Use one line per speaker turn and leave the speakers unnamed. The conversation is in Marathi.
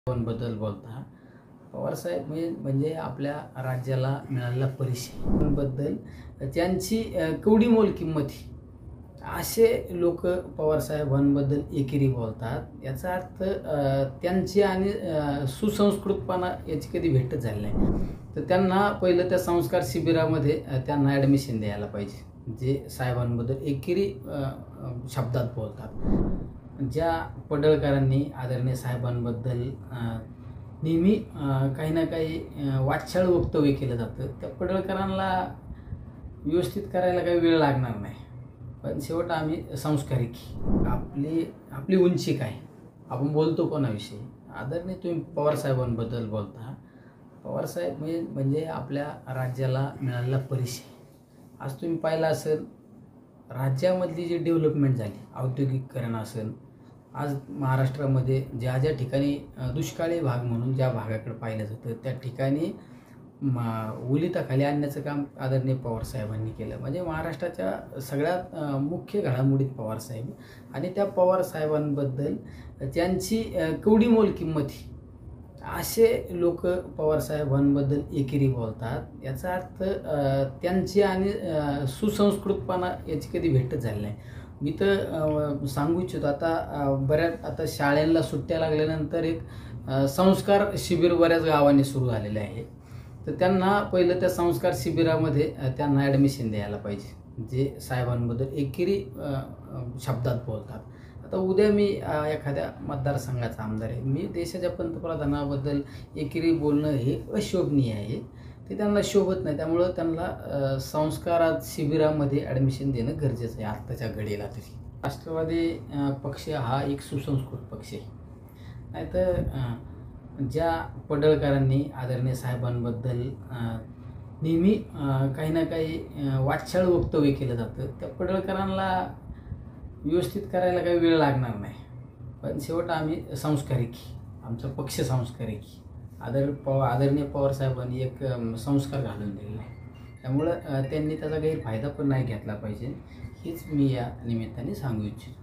बद्दल बोलता पवारसाहेब म्हणजे आपल्या राज्याला मिळालेला परिचय बद्दल त्यांची केवढी मोल किंमत ही असे लोक पवारसाहेबांबद्दल एकेरी बोलतात। याचा अर्थ त्यांची आणि सुसंस्कृतपणा याची कधी भेटच झाली नाही। तर त्यांना पहिलं त्या संस्कार शिबिरामध्ये त्यांना ॲडमिशन द्यायला पाहिजे, जे साहेबांबद्दल एकेरी शब्दात बोलतात। ज्या पडळकरांनी आदरणीय साहेबांबद्दल नेहमी काही ना काही वाचाळ वक्तव्य केलं जातं, त्या पडळकरांना व्यवस्थित करायला काही वेळ लागणार नाही। पण शेवट आम्ही संस्कारिक, आपली उंची काय, आपण बोलतो कोणाविषयी। आदरणीय तुम्ही पवारसाहेबांबद्दल बोलता, पवारसाहेब म्हणजे आपल्या राज्याला मिळालेला परिचय। आज तुम्ही पाहिलं असेल, राज्यामधली जी डेव्हलपमेंट झाली, औद्योगिकीकरण असेल, आज महाराष्ट्रामध्ये ज्या ज्या ठिकाणी दुष्काळी भाग म्हणून ज्या भागाकडे पाहिलं जातं, त्या ठिकाणी ओलिताखाली आणण्याचं काम आदरणीय पवारसाहेबांनी केलं। म्हणजे महाराष्ट्राच्या सगळ्यात मुख्य घडामोडीत पवारसाहेब, आणि त्या पवारसाहेबांबद्दल त्यांची केवढी मोल किंमत ही असे लोक पवारसाहेबांबद्दल एकेरी बोलतात। याचा अर्थ त्यांची आणि सुसंस्कृतपणा याची कधी भेटच झाली नाही। मी तर सांगू इच्छितो, आता शाळेला सुट्ट्या लागल्यानंतर एक संस्कार शिबिर बऱ्याच गावांनी सुरू झालेले आहे। तर त्यांना पहिलं त्या संस्कार शिबिरामध्ये त्यांना ॲडमिशन द्यायला पाहिजे, जे साहेबांबद्दल एकेरी शब्दात बोलतात। आता उद्या मी एखाद्या मतदारसंघाचा आमदार आहे, मी देशाच्या पंतप्रधानाबद्दल एकेरी बोलणं हे अशोभनीय आहे, ते त्यांना शोभत नाही। त्यामुळं त्यांना संस्कारात शिबिरामध्ये ॲडमिशन देणं गरजेचं आहे आत्ताच्या घडीला तरी। राष्ट्रवादी पक्ष हा एक सुसंस्कृत पक्ष आहे। नाहीतर ज्या पडळकरांनी आदरणीय साहेबांबद्दल नेहमी काही ना काही वाचाळ वक्तव्य केलं जातं, त्या पडळकरांना व्यवस्थित करायला काही वेळ लागणार नाही। पण शेवट आम्ही संस्कारिक, आमचा पक्ष संस्कारिक, आदरणीय पवारसाहेबांनी एक संस्कार घालून दिलेला आहे। त्यामुळं त्यांनी त्याचा गैरफायदा पण नाही घेतला पाहिजे, हीच मी या निमित्ताने सांगू इच्छितो।